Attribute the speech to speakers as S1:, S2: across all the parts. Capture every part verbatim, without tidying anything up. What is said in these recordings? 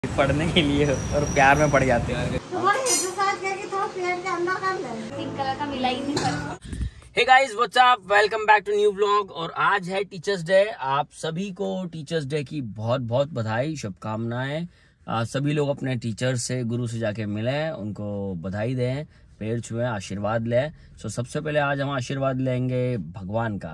S1: पढ़ने के लिए और प्यार में पड़ जाते हैं। Hey guys what's up, welcome back to new vlog. और आज है टीचर्स डे। आप सभी को टीचर्स डे की बहुत बहुत बधाई, शुभकामनाएं। सभी लोग अपने टीचर से, गुरु से जाके मिले, उनको बधाई दें, पैर छुएं, आशीर्वाद लें। सो सबसे पहले आज हम आशीर्वाद लेंगे भगवान का।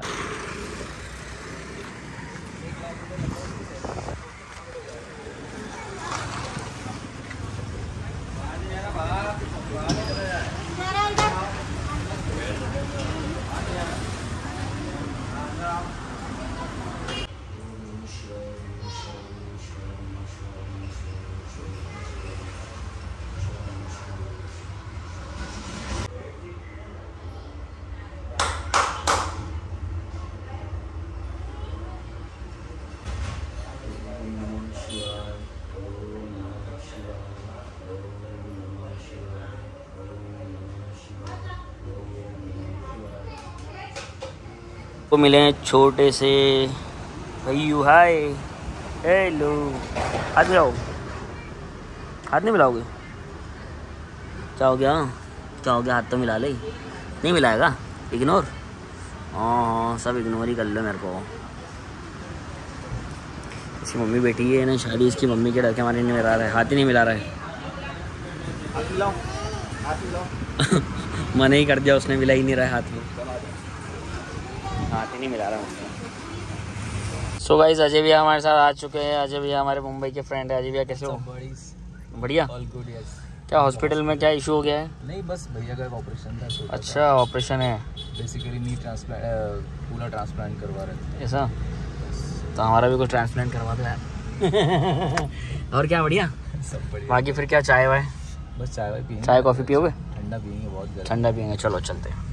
S1: को मिले छोटे से भैयू। हाय, हेलो, हाथ मिलाओ। हाथ नहीं मिलाओगे? क्या हो गया? क्या हो गया? हाथ तो मिला ले। नहीं मिलाएगा? इग्नोर? हाँ, सब इग्नोर ही कर लो मेरे को। इसकी मम्मी बैठी है ना, शादी इसकी मम्मी के डर के हमारे नहीं मिला रहा है, हाथ ही नहीं मिला रहा है। हाथ मिलाओ, हाथ मिलाओ। मना ही कर दिया उसने, मिला ही नहीं रहा है हाथ में, हाथ ही नहीं मिला रहा मुझसे। सो गाइस, अजय भैया हमारे साथ आ चुके हैं। अजय भैया हमारे मुंबई के फ्रेंड है। अजय भैया कैसे हो? बढ़िया। All good. यस। क्या हॉस्पिटल में क्या इशू हो गया है?
S2: नहीं, बस भैया का ऑपरेशन था।
S1: अच्छा, ऑपरेशन है।
S2: बेसिकली नी ट्रांसप्लांट, पूरा ट्रांसप्लांट करवा रहे थे।
S1: ऐसा? तो हमारा भी कुछ ट्रांसप्लांट करवा दो यार। और क्या? बढ़िया,
S2: सब बढ़िया।
S1: बाकी फिर क्या, चाय वाय?
S2: बस चाय वाय पियेंगे।
S1: चाय कॉफी पियोगे?
S2: ठंडा पियेंगे, बहुत गर्म।
S1: ठंडा पियेंगे, चलो चलते हैं।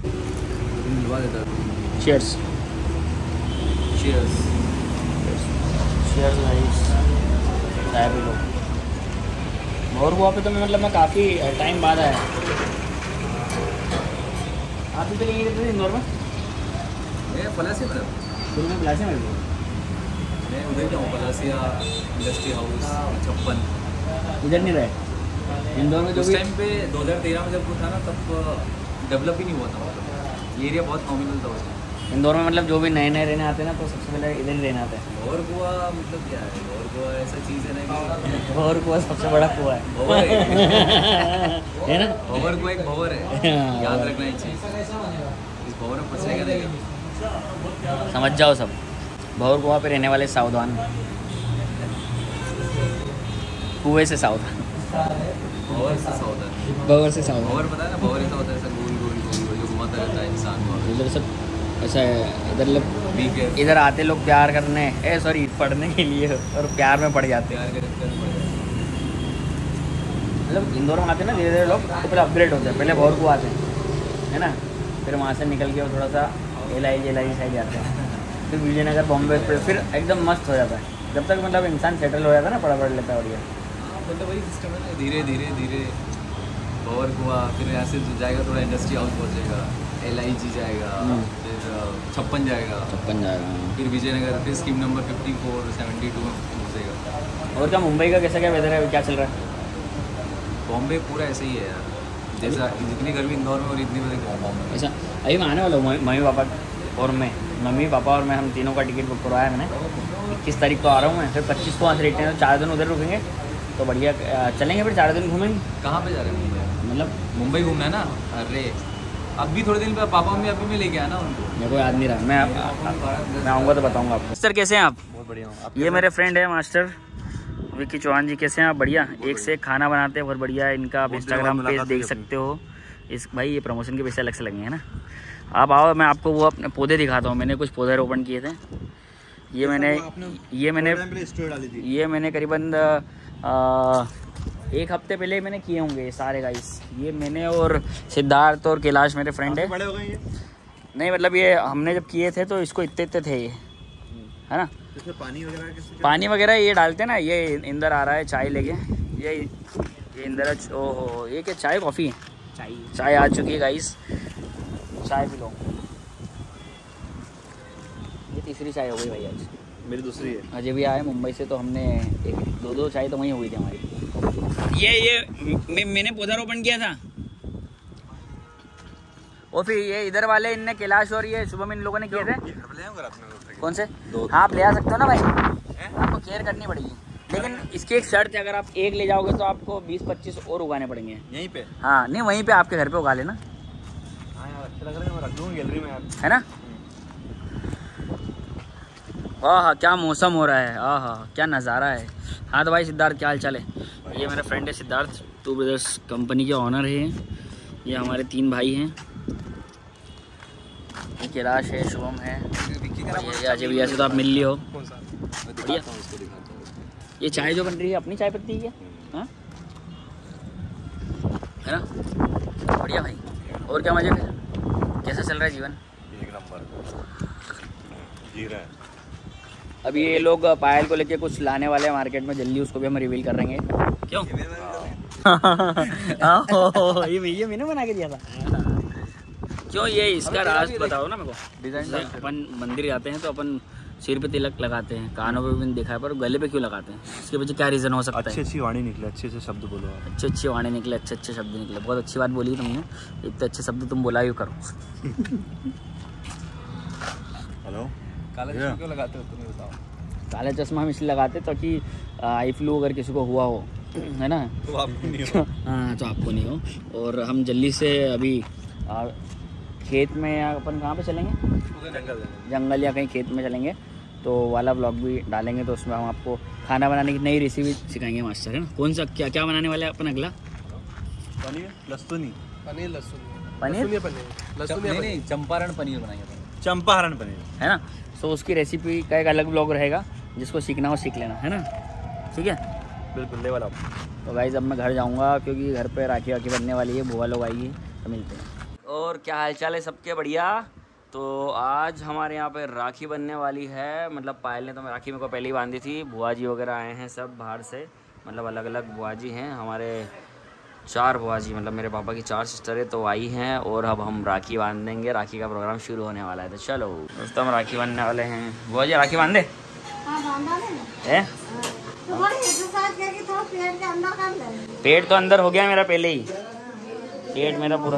S1: चीयर्स।
S2: चीयर्स।
S1: Cheers guys. चाय पी लो। और वहाँ पे तो मैं मतलब मैं काफ़ी टाइम बाद आया। आप भी तो कहीं रहते थे इंदौर में?
S2: मैं पलासी में
S1: शुरू में पलासी में भी?
S2: मैं उधर जाऊँ, पलासिया इंडस्ट्री हाउस छप्पन।
S1: इधर नहीं रहे इंदौर में? जो
S2: उस
S1: भी
S2: टाइम पे दो हज़ार तेरह में जब वो था ना, तब डेवलप ही नहीं हुआ था। मतलब ये एरिया बहुत नॉमिनल था उसमें।
S1: इंदौर में मतलब जो भी नए नए रहने आते हैं ना, तो सबसे पहले इधर ही रहने आते हैं।
S2: और गोवा मतलब क्या है? और गोवा ऐसा चीज़ है ना कि
S1: और कुआ सबसे बड़ा कुआ है।
S2: भंवर है
S1: है ना?
S2: भंवर को एक भंवर है, याद रखना ही चाहिए। इस भंवर में फंसेगा नहीं।
S1: समझ जाओ सब, भंवर कुआ पे रहने वाले सावधान, कुएं से सावधान।
S2: भंवर से सावधान।
S1: भंवर से सावधान।
S2: भंवर पता है ना? भंवर ऐसा होता है, ऐसा गोल गोल गोल गोल जो घुमाता रहता है इंसान को।
S1: इधर सब ऐसा है। इधर लोग
S2: ठीक है,
S1: इधर आते लोग प्यार करने, ए सॉरी पढ़ने के लिए, और प्यार में पड़ जाते हैं।
S2: प्यार के चक्कर में पड़ जाते हैं।
S1: मतलब इंदौर में आते हैं ना धीरे धीरे लोग, तो पहले अपग्रेड होते हैं। पहले भंवर कुआ आते हैं, है ना? फिर वहाँ से निकल के वो थोड़ा सा L I L I side जाते हैं, फिर विजयनगर, बॉम्बे, फिर फिर एकदम मस्त हो जाता है। जब तक मतलब इंसान सेटल हो जाता है ना, पढ़ा पढ़ लेता है बढ़िया।
S2: मतलब वही सिस्टम है ना, धीरे धीरे धीरे भंवर कुआ, फिर यहाँ से जाएगा थोड़ा इंडस्ट्री हाउस पहुँचेगा, एल आई जी जाएगा, फिर छप्पन जाएगा,
S1: छप्पन जाएगा,
S2: फिर विजयनगर, फिर scheme number fifty four seventy two में पहुँचेगा।
S1: और क्या मुंबई का कैसा क्या वेदर है, क्या चल रहा है?
S2: बॉम्बे पूरा ऐसे ही है यार, जैसा जितनी गर्मी इंदौर में और इतनी बड़ी बॉम्बे।
S1: ऐसा अभी मैं आने वाला हूँ, मम्मी पापा और मैं, मम्मी पापा और मैं, हम तीनों का टिकट बुक करवाया मैंने। इक्कीस तारीख को आ रहा हूँ मैं, फिर पच्चीस को वहाँ से रिटर्न है, तो चार दिन उधर रुकेंगे तो बढ़िया चलेंगे, फिर चार दिन घूमेंगे।
S2: कहाँ पे जा रहे हैं? मुंबई?
S1: मतलब
S2: मुंबई घूमना है ना? अरे अब भी थोड़े दिन पे पापा मम्मी अभी में लेके आना उनको।
S1: मेरे को याद नहीं रहा, मैं मैं आऊँगा तो बताऊँगा आपको। सर कैसे हैं आप?
S2: बहुत बढ़िया हूँ।
S1: ये मेरे फ्रेंड है मास्टर विक्की चौहान जी। कैसे हैं आप? बढ़िया। एक से एक खाना बनाते हैं, बहुत बढ़िया। इनका आप इंस्टाग्राम पेज देख सकते हो। इस भाई ये प्रमोशन के पैसे अलग से लगे हैं ना। आप आओ, मैं आपको वो अपने पौधे दिखाता हूँ। मैंने कुछ पौधे रोपण किए थे। ये मैंने ये मैंने ये मैंने करीबन एक हफ्ते पहले मैंने किए होंगे सारे गाइस। ये मैंने और सिद्धार्थ और कैलाश मेरे फ्रेंड है।
S2: बड़े हो गए ये?
S1: नहीं मतलब ये हमने जब किए थे तो इसको इतने इतने थे ये, है ना?
S2: पानी वगैरह
S1: पानी वगैरह ये डालते ना। ये इंदर आ रहा है चाय लेके। ये ये इंदर, ओहो ये क्या चाय कॉफ़ी है? चाय चाय आ चुकी है गाइस, चाय पी लो। ये तीसरी चाय हो गई भाई आज।
S2: मेरी दूसरी है।
S3: अजय भी आए मुंबई से, तो हमने एक दो दो चाय तो वहीं हुई थी हमारी।
S1: ये ये मैं, मैंने पौधारोपण किया था।
S3: और फिर ये इधर वाले इनने कैलाश और ये शुभम इन लोगों ने किए थे। कौन से? हाँ आप ले आ सकते हो ना भाई, आपको केयर करनी पड़ेगी। लेकिन इसकी एक शर्त है, अगर आप एक ले जाओगे तो आपको बीस पच्चीस और उगाने पड़ेंगे
S2: यहीं पे।
S3: हाँ नहीं वहीं पे आपके घर पे उगा लेना।
S2: हाँ यार अच्छा लग रहा है, मैं रख दूँगा गैलरी में यार,
S3: है ना। हाँ हाँ क्या मौसम हो रहा है, हाँ हाँ क्या नज़ारा है। हाँ तो भाई सिद्धार्थ क्या हाल चाल है? ये मेरा फ्रेंड है सिद्धार्थ, टू ब्रदर्स कंपनी के ऑनर हैं। ये हमारे तीन भाई हैं, कैलाश है, शुभम है, ये अजय भैया से तो आप मिल ली हो। बढ़िया। ये चाय जो बन रही है अपनी चाय पत्ती की है, हाँ है ना। बढ़िया भाई। और क्या मजे फिर, कैसा चल रहा है जीवन?
S2: एक नंबर जी रहा है।
S3: अभी ये लोग पायल को लेके कुछ लाने वाले हैं मार्केट में, जल्दी उसको भी हम रिवील कर रहेंगे। क्यों? ये ये मैंने बना के दिया था। क्यों ये इसका राज बताओ ना मेरे को। डिजाइन अपन मंदिर जाते हैं तो अपन सिर पे तिलक लगाते हैं, कानों पे भी देखा है, पर गले पे क्यों लगाते हैं? इसके पीछे क्या रीज़न हो सकता है?
S2: अच्छी अच्छी वाणी निकले, अच्छे अच्छे शब्द बोलो।
S3: अच्छे अच्छे वाणी निकले, अच्छे अच्छे शब्द निकले। बहुत अच्छी बात बोली तुमने, इतने अच्छे शब्द तुम बोला ही करो।
S2: हेलो, काला चश्मा क्यों लगाते हो तुम्हें बताओ?
S3: काला चश्मा हम इसलिए लगाते ताकि आई फ्लू अगर किसी को हुआ हो, है ना,
S2: तो आपको नहीं हो।
S3: हाँ तो आपको नहीं हो। और हम जल्दी से अभी आ, खेत में या अपन कहाँ पे चलेंगे?
S2: जंगल
S3: जंगल या कहीं खेत में चलेंगे, तो वाला ब्लॉग भी डालेंगे। तो उसमें हम आपको खाना बनाने की नई रेसिपी सिखाएंगे मास्टर, है ना। कौन सा क्या क्या बनाने वाले हैं अपन अगला?
S2: पनीर लहसुन,
S4: पनीर लहसुन
S3: पनीर
S4: पनीर लहसुन या पनीर,
S2: चंपारण पनीर बनाएंगे, चंपारण पनीर,
S3: है ना। तो उसकी रेसिपी का एक अलग ब्लॉग रहेगा, जिसको सीखना हो सीख लेना, है ना। ठीक है,
S2: बिल्कुल ले वाला।
S3: तो गाइस अब मैं घर जाऊंगा क्योंकि घर पे राखी वाखी बनने वाली है, बुआ लोग आएगी, तो मिलते हैं। और क्या हालचाल है सबके? बढ़िया। तो आज हमारे यहाँ पे राखी बनने वाली है, मतलब पायल ने तो राखी मेरे को पहले ही बांधी थी। बुआ जी वगैरह आए हैं सब बाहर से, मतलब अलग अलग बुआ जी हैं हमारे, चार बुआ जी, मतलब मेरे पापा की चार सिस्टर है, तो आई हैं। और अब हम राखी बांध देंगे, राखी का प्रोग्राम शुरू होने वाला है। तो चलो दोस्तों हम राखी बांधने वाले हैं। बुआ जी राखी बांध दे है? पेट तो अंदर हो गया मेरा पहले ही, पेट मेरा पूरा।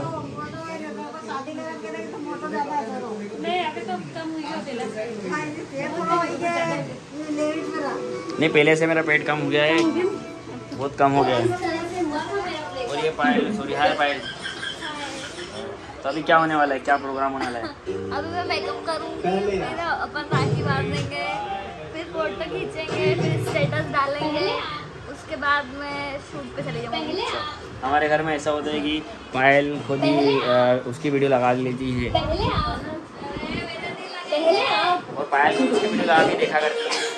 S3: नहीं पहले से मेरा पेट कम हो गया है, बहुत कम हो गया है। और ये पायल, सॉरी हाय पायल। तो अभी क्या होने वाला है, क्या प्रोग्राम होने वाला है?
S5: अभी मैं मेकअप करूँगी, फिर अपन राखी बांधेंगे, फिर फोटो खींचेंगे, फिर स्टेटस डालेंगे, उसके बाद मैं शूट पे चले जाऊँगी।
S3: हमारे घर में ऐसा होता है कि पायल खुद ही उसकी वीडियो लगा लेती है, और पायल खुद उसकी वीडियो लगा के देखा करती है।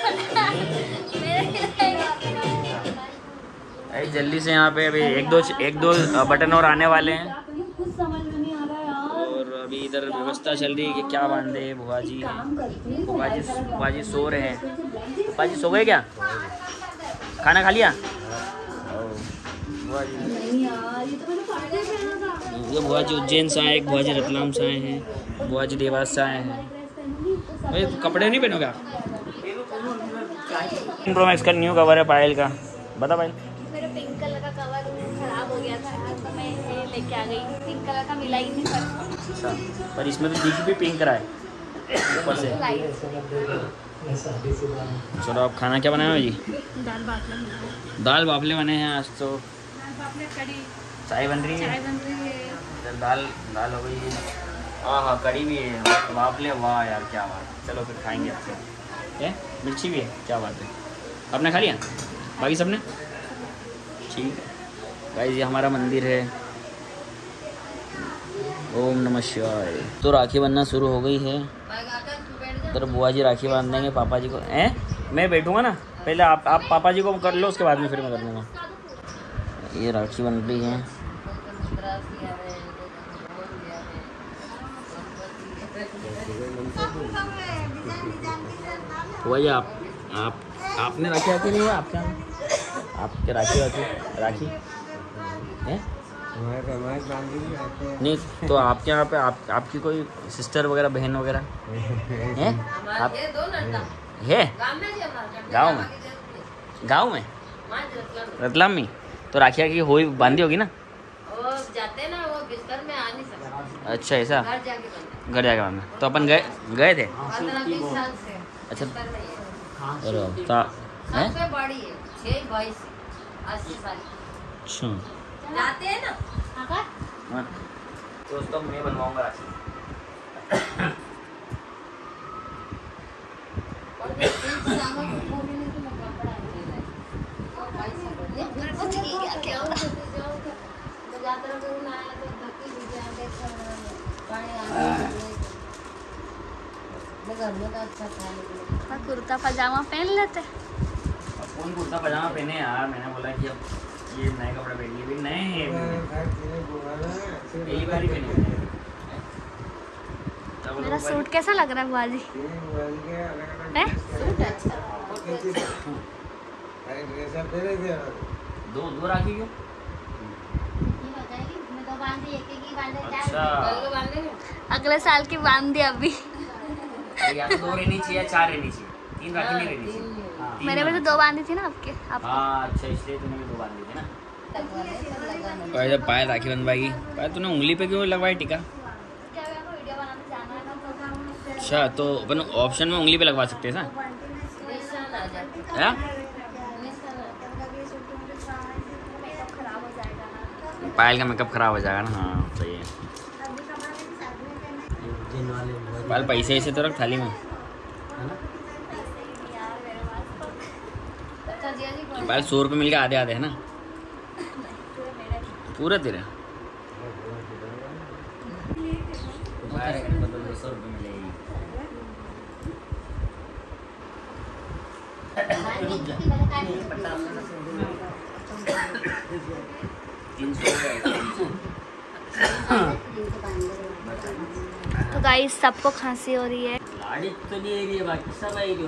S3: जल्दी से यहाँ पे अभी एक दो एक दो बटन और आने वाले हैं, और अभी इधर व्यवस्था चल रही है कि क्या बांधे। बुआ जी बुआ जी बुआ जी सो रहे हैं। बुआ जी सो गए क्या? खाना खा लिया? बुआ जी, ये बुआ जी उज्जैन से आए, एक बुआ जी रतलाम से आए हैं, बुआ जी देवास से आए हैं। भाई कपड़े नहीं पहनोगे आप? प्रो मैक्स का न्यू कवर है पायल का, बता पायल।
S5: मेरा पिंक कलर का कवर खराब हो गया था, तो मैं ये लेके आ गई। पिंक कलर का मिला ही नहीं सर।
S3: अच्छा, पर इसमें तो दिख भी पिंक रहा है ऊपर से। चलो आप खाना क्या बनाए हो जी?
S5: दाल बाफले।
S3: दाल बाफले बने हैं आज तो।
S5: कड़ी,
S3: चाय बन रही है,
S5: चाय बन रही है,
S3: इधर दाल दाल हो गई है, हाँ हाँ कड़ी भी है, बाफले। वाह यार क्या बात। चलो फिर खाएंगे आपसे। है मिर्ची भी है, क्या बात है। आपने खा लिया? बाकी सबने? ठीक है गाइस, ये हमारा मंदिर है। ओम नमः शिवाय। तो राखी बनना शुरू हो गई है। इधर बुआ जी राखी बांध देंगे पापा जी को। हैं मैं बैठूंगा ना, पहले आप आप पापा जी को कर लो, उसके बाद में फिर मैं कर लूँगा। ये राखी बन रही है। बुआ जी आप आप आपने राखी आती नहीं हुआ आपके यहाँ? आपके राखी आती राखी है नहीं? तो आपके यहाँ पे आप आपकी कोई सिस्टर वगैरह बहन वगैरह है? आप है गाँव में, गाँव में रतलाम में। तो राखिया की हो बांधी होगी ना?
S6: वो जाते ना, वो बिस्तर में आ नहीं सकते।
S3: अच्छा ऐसा,
S6: घर जाके बनते।
S3: घर जाके बांधना। तो अपन गए गए थे।
S6: पंद्रह बीस साल से
S3: अच्छा
S6: बिस्तर में ही है।
S3: अरे ता- हैं?
S6: सबसे बड़ी है, छह बाईस अस्सी साल की।
S3: अच्छा
S6: जाते हैं ना।
S3: हाँ। दोस्तों मैं बनवाऊंगा राखी।
S6: और ये तीन सालों की पूरी नहीं तो मैं कपड़ा नहीं लाया। और बाईस साल ये फिर कुछ नहीं किया क्या होगा? तो जाते रहो तो ना आया तो धक्की दी जाएंगे पानी आ घर में तो अच्छा था लेकिन
S5: और कुर्ता पजामा पहन लेते।
S3: अब कौन कुर्ता पजामा पहने यार? मैंने बोला कि अब ये नए कपड़े पहनिए, भी नए हैं, पहली बार ही पहने। तब
S5: मेरा
S3: लोग
S5: सूट कैसा लग रहा है बुआ जी? हैं?
S6: सूट अच्छा
S3: दो दो राखी क्यों?
S6: ये बताएगी मैं तो बांधी एक एक ही बांधे चार
S3: अच्छा।
S6: कल को बांधेंगे।
S5: अगले साल की बांध दी अभी।
S3: या तो दो रहनी चाहिए या चार रहनी चाहिए, तीन राखी नहीं रहनी चाहिए। हाँ, तीन
S5: मैंने भी तो
S3: रहनी
S5: दो बांधी थी ना आपके आपको।
S3: हाँ अच्छा, इसलिए तूने भी दो बांधी थी ना।
S6: लगवा दे, सब लगा नहीं।
S3: और जब पायल राखी बनवाएगी, पायल तूने उंगली पे क्यों लगवाई टीका?
S5: क्या आपको वीडियो बनाने जाना है ना, तो
S3: अच्छा तो अपन ऑप्शन में उंगली पे लगवा सकते हैं ना?
S6: निशान आ जाते
S3: हाँ?
S6: निशान आ
S5: मेकअप खराब हो जाएगा ना।
S3: पायल का मेकअप खराब हो जाएगा ना। हाँ सही है। पायल पैसे ऐसे तो रख थाली में।
S6: अच्छा जिया जी कौन
S3: पायल सौ रुपये मिल के आधे आधे है ना? पूरे तेरे सौ रुपये मिलेगी। तीन सौ
S5: तो गाइस सबको खांसी हो रही है।
S3: लाड़ी तो नहीं आएगी, बाकी सब आएगी।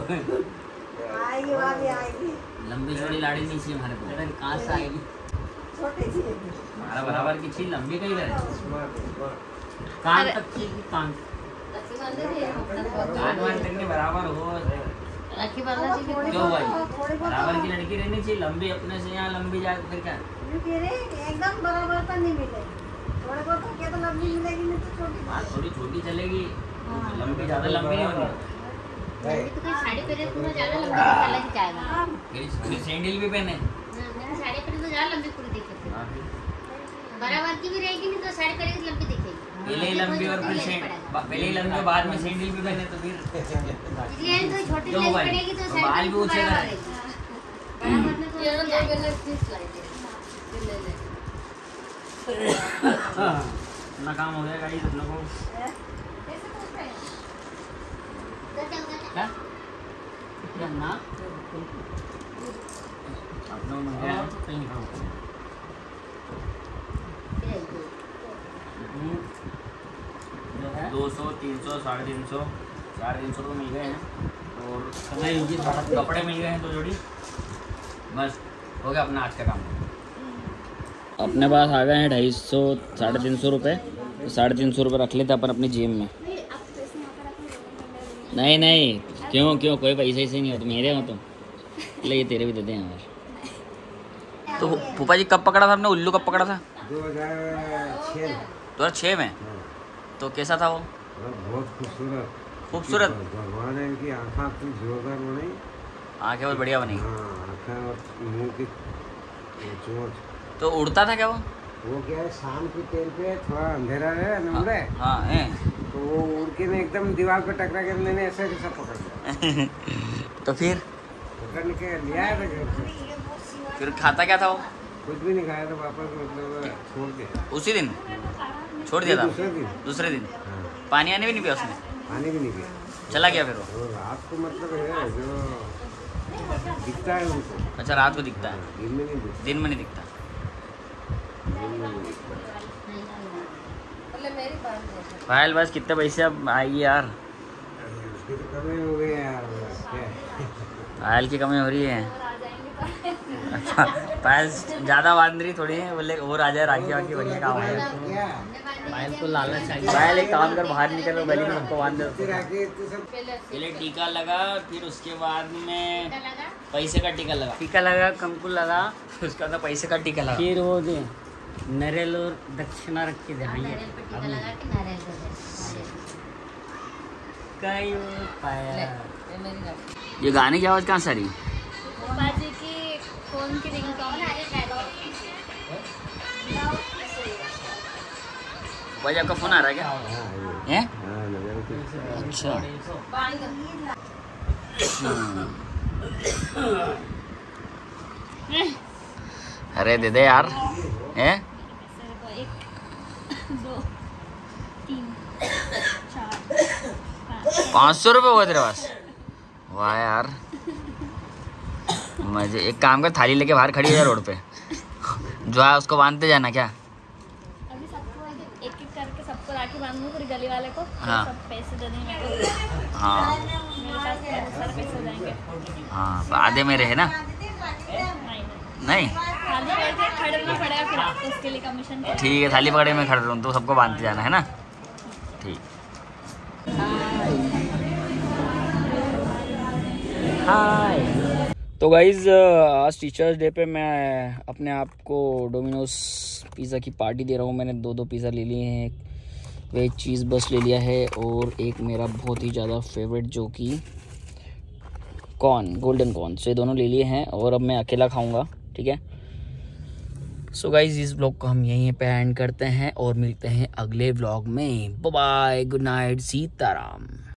S3: लंबी चौड़ी लाड़ी नहीं चाहिए हमारे को। कहाँ से आएगी? हमारा बराबर की चीज लंबी कहीं रहे, कान तक की कान
S6: राखी बांधे थे
S3: कान वान तक के बराबर हो।
S6: राखी बांधना चाहिए
S3: क्यों भाई? बराबर की लड़की रहनी चाहिए, लंबी अपने से यहाँ लंबी जाए फिर क्या?
S7: एकदम बराबर पर नहीं मिले, थोड़े बहुत क्या तो लंबी मिलेगी, नहीं तो छोटी।
S3: हाँ थोड़ी छोटी चलेगी, लंबी ज्यादा लंबी नहीं होती।
S6: तो कोई साड़ी पहने तो मैं ज्यादा लंबी चला ही जाएगा।
S3: फिर फिर सैंडल भी पहने।
S6: मैंने साड़ी पहने तो ज्यादा लंबी पूरी दिखेगी,
S3: हाँ, फिर
S6: बराबर की भी रहेगी नहीं तो साड़ी पहनेगी तो लंबी दिखेगी।
S3: पहले ही लंबी और फिर सैंडल, पहले ही लंबी बाद में सैंडल भी पहने तो फिर
S6: इसलिए तो छोटी
S3: क्यों
S6: लेंथ
S3: भाई?
S6: पड़ेगी तो
S3: तो
S6: साड़ी
S3: बाल भी
S6: पहनेगी
S3: ऊंचे
S6: बराबर
S3: कराए।
S6: रहेगी। बराबर में तो ये दो मैंने तीस लाई थी, ये ले ले।
S3: अपना काम हो जाएगा ये सब लोगों क्या क्या ना अपना मन है कहीं काम दो सौ तीन सौ साढ़े तीन सौ साढ़े तीन सौ तो मिल गए हैं और कपड़े मिल गए हैं दो जोड़ी, बस हो गया अपना आज का काम। अपने पास आ गए हैं ढाई सौ साढ़े तीन सौ रुपये, तो साढ़े तीन सौ रुपये रख लेते अपन अपनी जेब में। नहीं नहीं क्यों क्यों कोई पैसे ऐसे नहीं हो, तो मेरे हो तुम ले, ये तेरे भी देते हैं यार। तो फूफा जी कब पकड़ा था आपने उल्लू, कब पकड़ा था?
S8: दो हजार छः
S3: दो हजार छः में। तो कैसा था वो?
S8: बहुत खूबसूरत
S3: खूबसूरत
S8: भगवान है, इनकी आँखें इतनी जोरदार बनाई।
S3: आँखें बहुत बढ़िया बनी।
S8: हाँ आँखें और मुँह की चोंच।
S3: तो उड़ता था क्या वो?
S8: वो क्या है, शाम के टाइम पे थोड़ा अंधेरा है नमरे,
S3: हाँ है।
S8: तो वो उड़ के ने एकदम दीवार पे टकरा के मैंने ऐसे कैसा पकड़ लिया।
S3: तो फिर
S8: पकड़ के लिया है घर से।
S3: फिर खाता क्या था वो?
S8: कुछ भी नहीं खाया था, वापस मतलब छोड़ दिया
S3: उसी दिन छोड़ दिया था?
S8: दूसरे दिन।
S3: दूसरे दिन
S8: हाँ
S3: पानी आने भी नहीं पिया उसने?
S8: पानी भी नहीं पिया,
S3: चला गया फिर वो?
S8: और रात को मतलब है जो दिखता है उनको।
S3: अच्छा रात को दिखता है,
S8: दिन में नहीं दिखता।
S3: दिन में नहीं दिखता।
S6: मतलब मेरी बात है।
S3: फाइल बस कितने पैसे अब आएगी यार?
S8: उसकी तो कमी हो गई यार, क्या
S3: फाइल की कमी हो रही है।
S5: और आ जाएंगे तो
S3: अच्छा पायल ज्यादा बांध रही थोड़ी है, बोले और आ जाए राखी वाखी बढ़िया काम है।
S1: पायल को लालच चाहिए।
S3: पायल एक काम कर, बाहर निकल गली में सबको बांध दे।
S1: पहले टीका लगा, फिर उसके बाद में पैसे का टीका लगा,
S3: टीका लगा, कंकु लगा, उसके बाद पैसे का टीका लगा,
S1: फिर वो दे नरेल और दक्षिणा रख के दे।
S3: ये गाने की आवाज कहाँ से आ रही?
S5: बाजी की फोन की रिंगटोन है।
S3: भाई आपका फोन आ रहा है क्या? हैं? अच्छा अरे दे दे यार। हैं?
S5: एक दो तीन चार
S3: पाँच सौ रुपये हुआ तेरे पास? वाह यार मजे। एक काम कर, थाली लेके बाहर खड़ी हो जा रोड पे, जो है उसको बांधते जाना क्या?
S5: अभी सबको एक एक करके सबको राखी बांधूंगी, फिर गली वाले को
S3: हाँ।
S5: सब पैसे देने मेरे को।
S3: हाँ
S5: मेरे पास बहुत सारे पैसे हो जाएंगे।
S3: हाँ तो आधे मेरे है ना?
S5: नहीं
S3: नहीं
S5: खाली करके खड़े होना पड़ेगा, फिर आपको उसके लिए कमीशन।
S3: ठीक है, थाली पकड़े में खड़े रहूँ तो सबको बांधते जाना है ना? ठीक। तो गाइज़ आज टीचर्स डे पे मैं अपने आप को डोमिनोज पिज़्ज़ा की पार्टी दे रहा हूँ। मैंने दो दो पिज़्ज़ा ले लिए हैं, एक वेज चीज़ बस ले लिया है और एक मेरा बहुत ही ज़्यादा फेवरेट जो कि कॉर्न, गोल्डन कॉर्न, से दोनों ले लिए हैं और अब मैं अकेला खाऊंगा। ठीक है, सो गाइज इस ब्लॉग को हम यहीं पे एंड करते हैं और मिलते हैं अगले ब्लॉग में। Bye bye, good night, Sitaram.